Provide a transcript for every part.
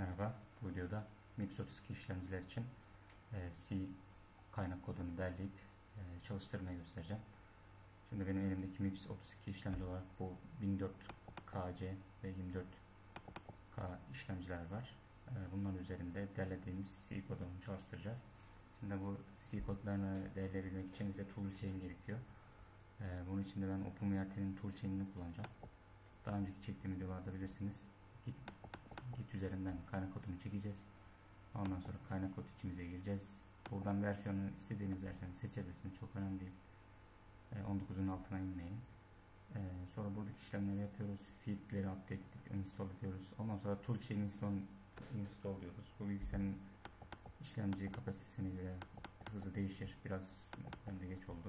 Merhaba, bu videoda MIPS 32 işlemciler için C kaynak kodunu derleyip çalıştırmayı göstereceğim. Şimdi benim elimdeki MIPS 32 işlemci olarak bu 1004KC ve 24K işlemciler var. Bunların üzerinde derlediğimiz C kodunu çalıştıracağız. Şimdi bu C kodlarını derleyebilmek için bize toolchain gerekiyor. Bunun için de ben OpenWRT'nin toolchain'ini kullanacağım. Daha önceki çektiğim videolarda bilirsiniz. Git üzerinden kaynak kodunu çekeceğiz. Ondan sonra kaynak kod içimize gireceğiz. Buradan versiyonu, istediğiniz versiyonu seçebilirsiniz. Çok önemli değil. 19'un altına inmeyin. Sonra buradaki işlemleri yapıyoruz. Feed'leri update edip install ediyoruz. Ondan sonra toolchain install diyoruz. Bu bilgisayarın işlemci kapasitesine göre hızı değişir. Biraz bende geç oldu.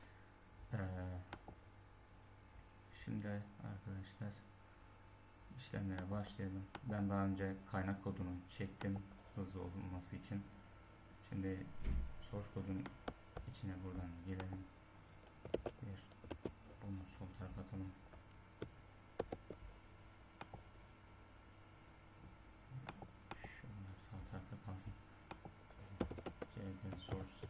Şimdi arkadaşlar işlemlere başlayalım. Ben daha önce kaynak kodunu çektim hızlı olması için. Şimdi source kodun içine buradan girelim. Bunu sol tarafa atalım. Şunlar sağ tarafta kalsın. CD source.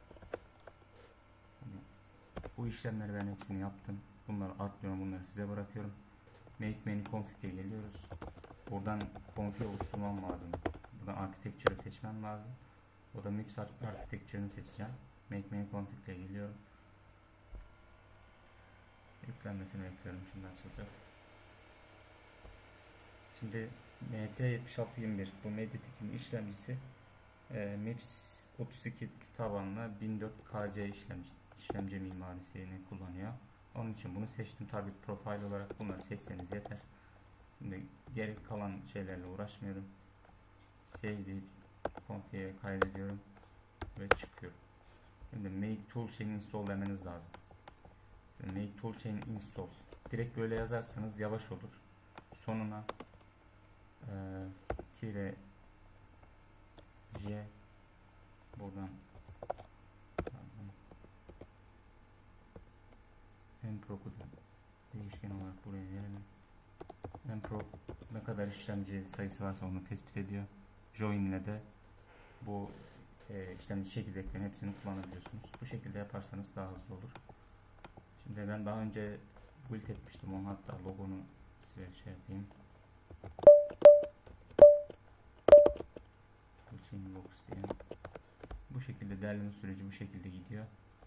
Bu işlemleri ben hepsini yaptım. Bunları atlıyorum, bunları size bırakıyorum. Make menu config'e geliyoruz. Buradan config oluşturmam lazım. Buradan architecture'ı seçmem lazım. O da MIPS architecture'ını seçeceğim. Make menu config'e geliyorum. Yüklenmesini bekliyorum. Şimdi açılacak. Şimdi MT7621 bu Mediatek'in işlemcisi MIPS 32 tabanlı 1004KC işlemci mimarisini kullanıyor. Onun için bunu seçtim. Tabi profil olarak bunları seçseniz yeter. Şimdi geri kalan şeylerle uğraşmıyorum. Save deyip config'e kaydediyorum ve çıkıyor. Şimdi make toolchain install demeniz lazım. Make toolchain install. Direkt böyle yazarsanız yavaş olur. Sonuna -j buradan mpro değişken olarak buraya verelim. Mpro ne kadar işlemci sayısı varsa onu tespit ediyor. Join ile de bu işlemci çekirdeklerin hepsini kullanabiliyorsunuz. Bu şekilde yaparsanız daha hızlı olur. Şimdi ben daha önce build etmiştim onu, hatta logonu size şey yapayım. Toolchain box diye. Bu şekilde derleme süreci bu şekilde gidiyor.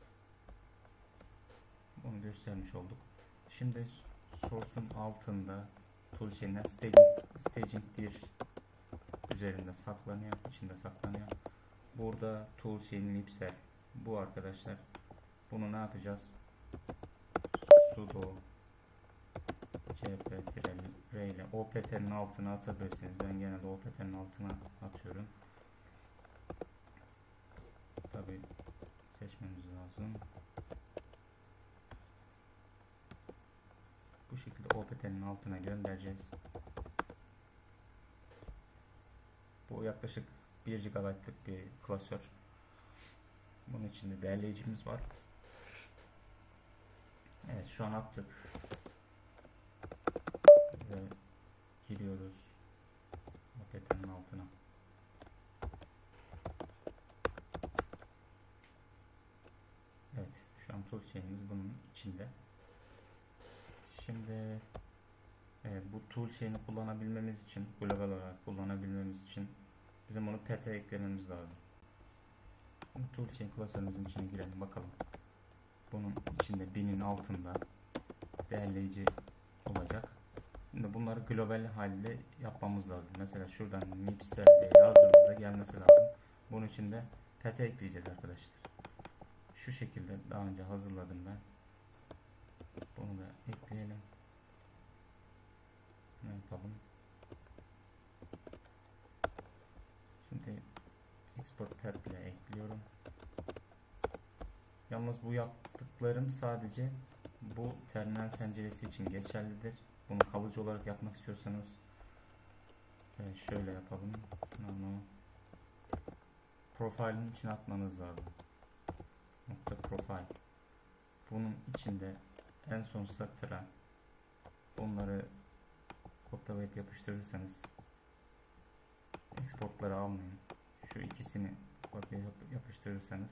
Onu göstermiş olduk. Şimdi source'un altında toolchain'ler staging dir üzerinde saklanıyor, içinde saklanıyor. Burada toolchain mipsel bu arkadaşlar. Bunu ne yapacağız? Sudo cp-r ile opt'nin altına atabilirsiniz. Ben genelde opt'nin altına atıyorum. Tabi seçmemiz lazım. Bu şekilde opt'nin altına göndereceğiz. Bu yaklaşık 1 GB'lık bir klasör. Bunun içinde derleyicimiz var. Evet, şu an attık. Ve giriyoruz opt'nin altına. Evet, şu an toolchain'imiz bunun içinde. Şimdi bu toolchain'i kullanabilmemiz için, global olarak kullanabilmemiz için bizim bunu pet'e eklememiz lazım. Toolchain klasörümüzün içine girelim bakalım. Bunun içinde binin altında derleyici olacak. Şimdi bunları global halde yapmamız lazım. Mesela şuradan mipsel diye yazdığımızda gelmesi lazım. Bunun için de pet'e ekleyeceğiz arkadaşlar. Şu şekilde daha önce hazırladım ben. Bunu da ekleyelim. Ne yapalım? Şimdi export path ile ekliyorum. Yalnız bu yaptıklarım sadece bu terminal penceresi için geçerlidir. Bunu kalıcı olarak yapmak istiyorsanız şöyle yapalım. Nano profilin içine atmanız lazım. Nokta profile. Bunun içinde en son satıra bunları kopyalayıp yapıştırırsanız kopyala almayın. Şu ikisini kopya yapıştırırsanız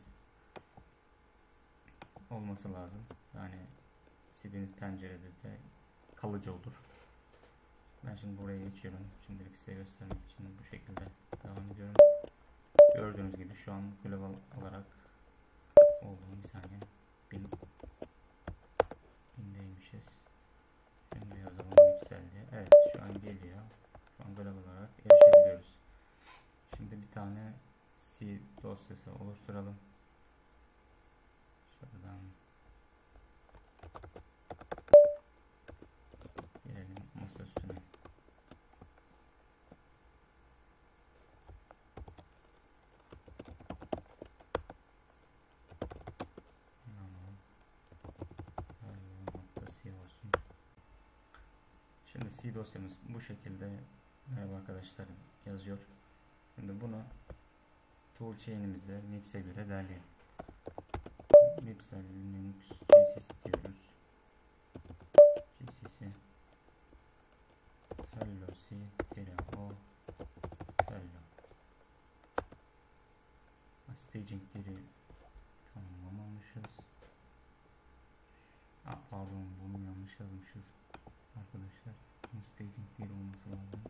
olması lazım. Yani sildiğiniz pencerede de kalıcı olur. Ben şimdi buraya geçiyorum. Şimdilik size göstermek için bu şekilde devam ediyorum. Gördüğünüz gibi şu an global olarak olduğum bir saniye. 1000'deymişiz. Şimdi yazalım yükseldi. Evet, şu an geliyor. Şu an global olarak erişebiliyoruz. Şimdi bir tane C dosyası oluşturalım. Şuradan gelelim masa üstüne. C olsun. Şimdi C dosyamız bu şekilde, merhaba arkadaşlar yazıyor. Şimdi bunu toolchain'imize MIPS'e göre derleyelim. MIPS Linux GCC diyoruz. GCC hello c-o hello. Staging dili tamamlamışız. Pardon, bunu yanlış yazmışız arkadaşlar. Staging dili olması lazım.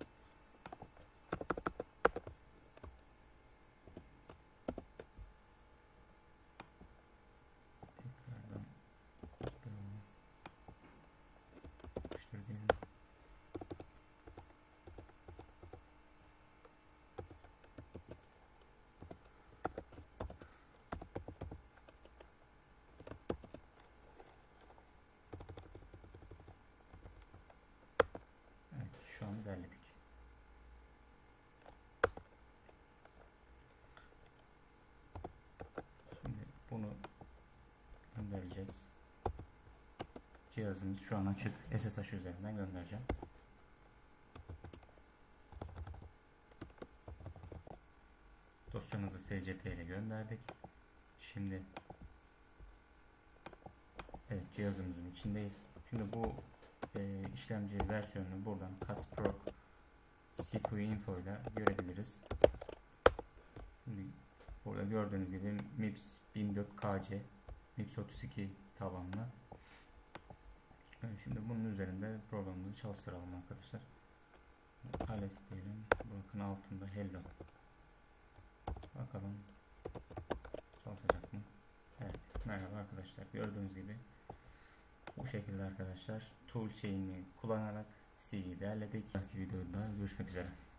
Tekrardan yapıştır diyelim. Evet, şu an derledik. Şimdi bunu göndereceğiz. Cihazımız şu an açık. SSH üzerinden göndereceğim. Dosyamızı SCP ile gönderdik. Şimdi evet, cihazımızın içindeyiz. Şimdi bu işlemci versiyonunu buradan CutPro CPU info ile görebiliriz. Şimdi burada gördüğünüz gibi MIPS 1004KC MIPS 32 tabanlı. Şimdi bunun üzerinde programımızı çalıştıralım arkadaşlar. Ales diyelim. Bakın altında hello. Bakalım çalışacak mı? Evet. Merhaba arkadaşlar. Gördüğünüz gibi bu şekilde arkadaşlar toolchain'i kullanarak C'yi derledik. Bir videoda görüşmek üzere.